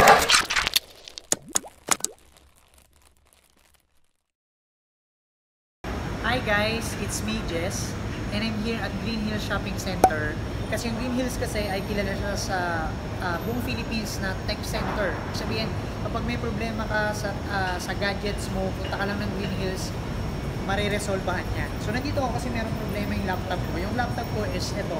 Hi guys, it's me Jess and I'm here at Green Hills Shopping Center kasi yung Green Hills kasi ay kilala siya sa buong Philippines na tech center. Sabihin, kapag may problema ka sa gadgets mo, punta ka lang ng Green Hills, mariresolbahan yan. So nandito ako kasi meron problema yung laptop ko. Yung laptop ko is ito,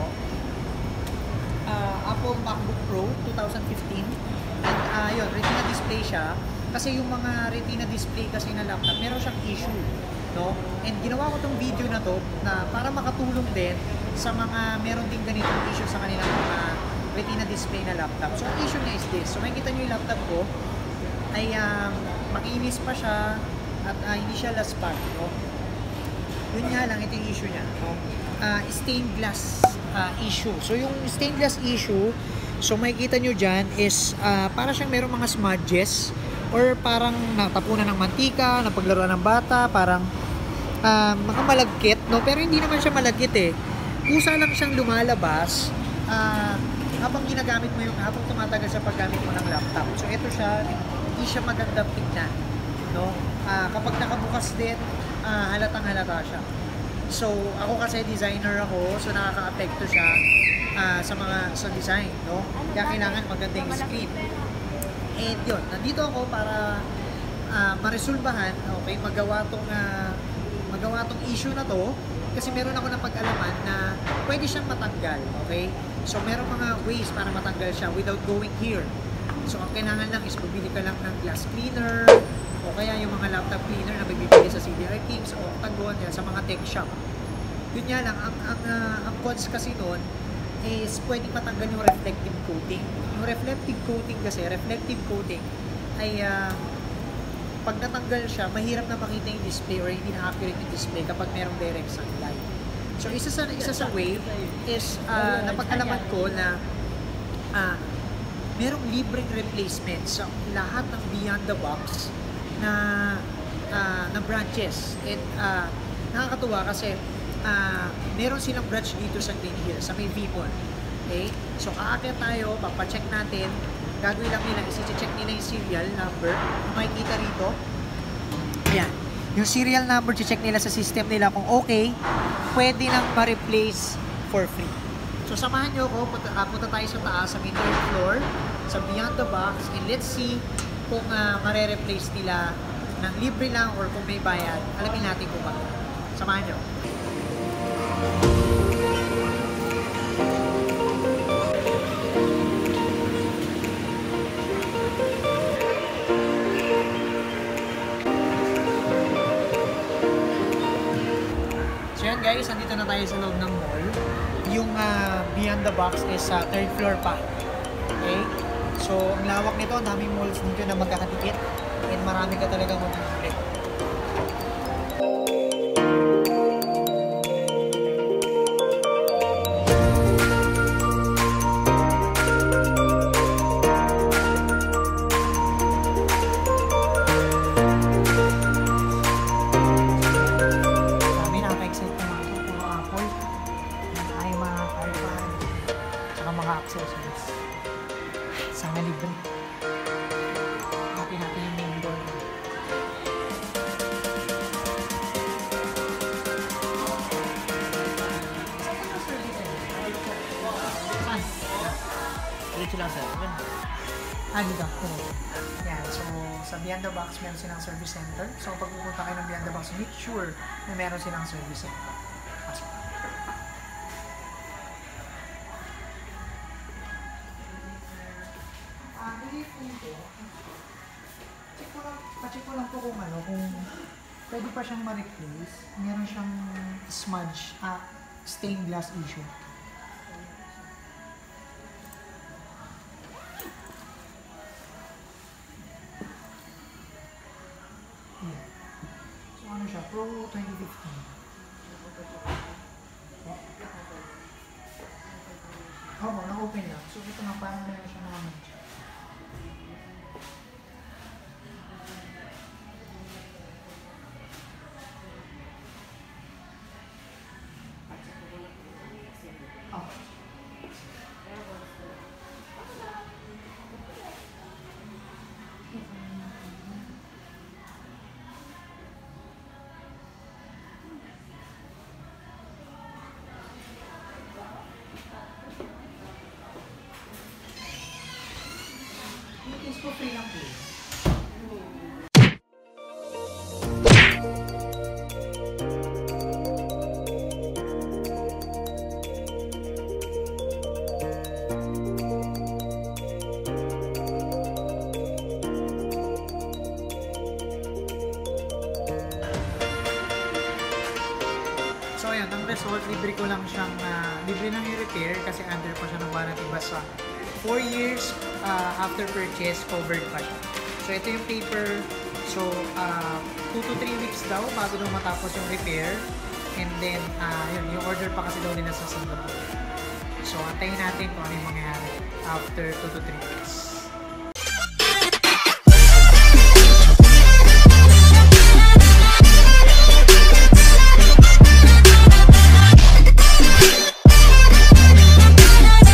Apple Macbook Pro 2015 and yun, retina display siya kasi yung mga retina display kasi na laptop meron siyang issue, no? And ginawa ko tong video na to na para makatulong din sa mga meron din ganitong issue sa kanilang mga retina display na laptop. So ang issue niya is this. So makikita nyo yung laptop ko ay makinis pa siya at hindi siya laspag, no? Yun nga lang, ito yung issue niya, no? Stained glass issue. So yung stained glass issue, so makikita nyo dyan is para siyang merong mga smudges or parang natapunan ng mantika, napaglaruan ng bata, parang mga malagkit, no? Pero hindi naman siya malagkit eh. Kusa lang siyang lumalabas habang ginagamit mo habang tumatagal sa paggamit mo ng laptop. So ito siya, hindi siya magandang tignan, no? Kapag nakabukas din, halatang halata siya. So ako kasi designer ako, so nakaka-apekto siya sa design, no? Kaya kailangan maganda yung screen. And yun, nandito ako para maresolbahan, okay, magawa tong issue na to kasi meron ako napag-alaman na pwede siyang matanggal, okay? So meron mga ways para matanggal siya without going here. So ang kailangan lang is bumili ka lang ng glass cleaner o kaya yung mga laptop cleaner na bibili sa CDR Kings o Octagon sa mga tech shop. Yun nga lang, ang cons kasi nun is pwedeng matanggal yung reflective coating. Yung reflective coating ay pag natanggal siya, mahirap na makita yung display or hindi na accurate yung display kapag merong direct sunlight. So isa sa way is napag-alaman ko na merong libreng replacement sa lahat ng beyond the box na branches. And nakakatuwa kasi meron silang branch dito sa Green Hills, sa may Vipon. Okay? So aakyat tayo, papacheck natin. Gagawin lang nila, isi-check nila yung serial number. Makikita rito. Ayan. Yung serial number, check nila sa system nila kung okay, pwede nang ma-replace for free. So samahan nyo ako, punta tayo sa taas, sa may third floor, sa Beyond the Box, and let's see kung mare-replace nila ng libre lang or kung may bayad. Alamin natin kung bakit. Samahan nyo. So yan guys, nandito na tayo sa loob ng mall. Yung Beyond the Box is sa third floor pa. Okay? So ang lawak nito, ang daming malls dito na magkakadikit and marami ka talagang mabibili. Accessories. Sana libre. Natin yung main door. Saan? Dito lang sir. Dito. Yan. So, sa Beyond the Box, meron silang service center. So, pag pupunta kayo ng Beyond the Box, make sure na meron silang service center. Pasok. Check ko lang po kung pwede pa siyang ma-replace. Meron siyang smudge, stained glass issue. Yeah. So ano siya? Pro 2015. Oo, na-open na. So ito na, parang meron siya naman. ko free lang po. So ayan, ang result, libre ko lang siyang, libre lang yung repair kasi under pa siya ng warranty, basta 4 years after purchase, covered pa siya. So ito yung paper, so 2 to 3 weeks daw bago daw matapos yung repair, and then yun, yung order pa kasi daw nila sa Singapore. So antayin natin kung ano yung mangyayari after 2 to 3 weeks.